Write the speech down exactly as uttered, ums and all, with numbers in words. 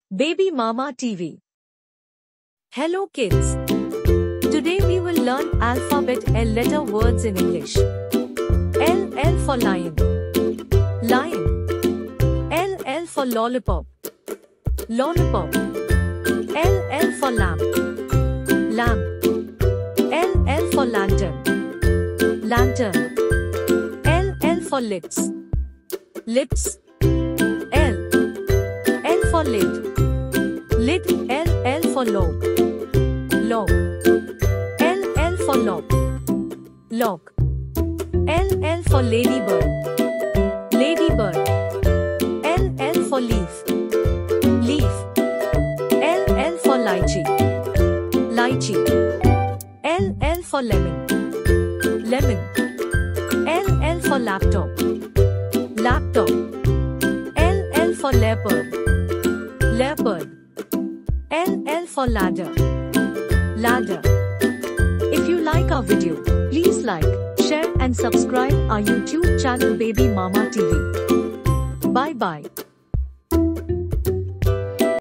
Baby Mama T V. Hello kids. Today we will learn alphabet L letter words in English. L, L for lion. Lion. L, L for lollipop. Lollipop. L, L for lamp. Lamp. L, L for lantern. Lantern. L, L for lips. Lips. L. L for lid. Lid. L, L for log. Log. L, L for lock. Lock. L, L for ladybird. Ladybird. L, L for leaf. Leaf. L, L for lychee. Lychee. L, L for lemon. Lemon. L, L for laptop. Laptop. L, L for leopard. Leopard. L, L for ladder. Ladder. If you like our video, please like, share and subscribe our YouTube channel Baby Mama T V. Bye bye.